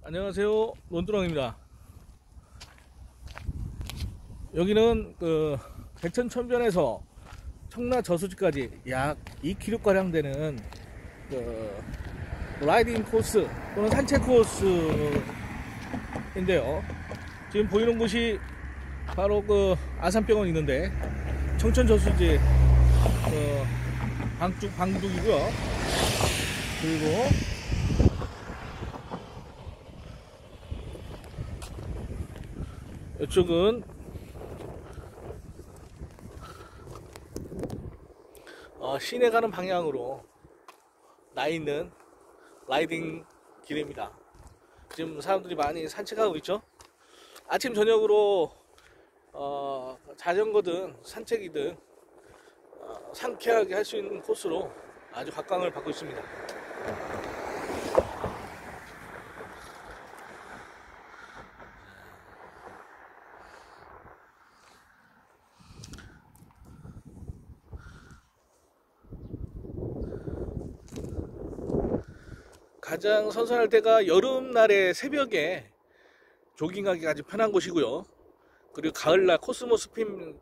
안녕하세요, 논두렁입니다. 여기는 백천천변에서 청라 저수지까지 약 2km 가량 되는 라이딩 코스 또는 산책 코스인데요. 지금 보이는 곳이 바로 아산병원 있는데 청천 저수지 방둑이고요. 그리고 이쪽은 시내 가는 방향으로 나 있는 라이딩 길입니다. 지금 사람들이 많이 산책하고 있죠. 아침 저녁으로 자전거든 산책이든 상쾌하게 할 수 있는 코스로 아주 각광을 받고 있습니다. 가장 선선할 때가 여름날의 새벽에 조깅하기 아주 편한 곳이고요. 그리고 가을날 코스모스 핀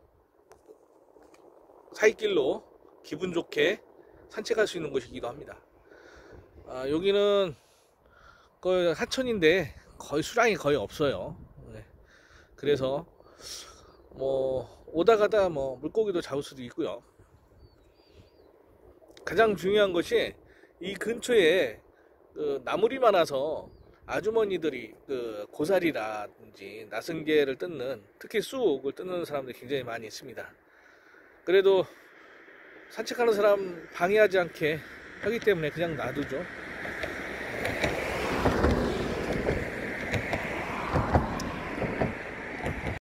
사이길로 기분 좋게 산책할 수 있는 곳이기도 합니다. 여기는 거의 하천인데 거의 수량이 거의 없어요. 네. 그래서 오다 가다 물고기도 잡을 수도 있고요. 가장 중요한 것이 이 근처에 나물이 많아서 아주머니들이 고사리라든지 나승개를 뜯는, 특히 쑥을 뜯는 사람들이 굉장히 많이 있습니다. 그래도 산책하는 사람 방해하지 않게 하기 때문에 그냥 놔두죠.